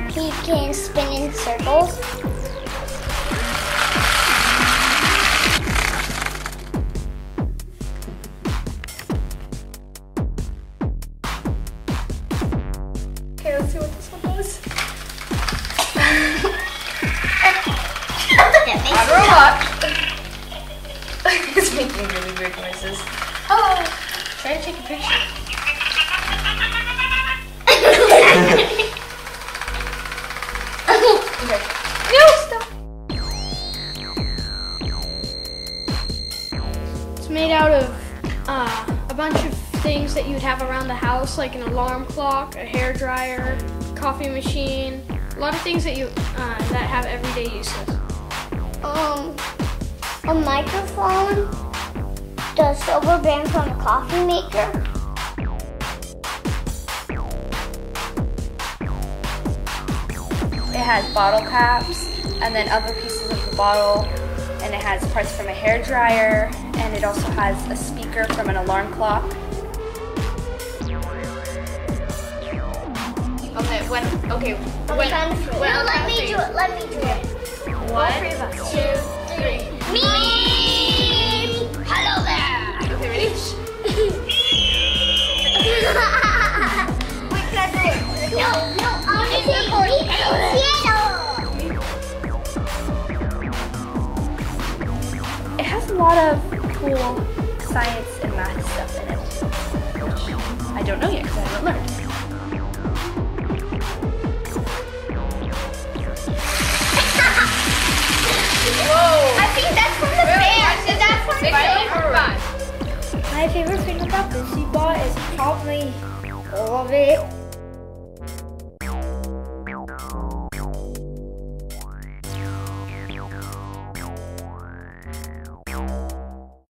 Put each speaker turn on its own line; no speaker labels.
He can spin in circles.
Okay, let's see what this one does. Not a robot. It's making really weird noises. Oh, try to take a picture. Okay. No, stop.
It's made out of a bunch of things that you'd have around the house, like an alarm clock, a hair dryer, coffee machine, a lot of things that that have everyday uses.
A microphone, the silver band from a coffee maker.
It has bottle caps and then other pieces of the bottle, and it has parts from a hair dryer, and it also has a speaker from an alarm clock. Okay, when
Let me do it. Let me do it.
1, 2, 3.
Me. Hello there.
Okay, ready?
Wait, can I do it? No, I want to see
It has a lot of cool science and math stuff in it, which I don't know yet because I haven't learned. Whoa!
I think that's from the bear. Is that from the bear?
My favorite thing about this ball is probably all of it.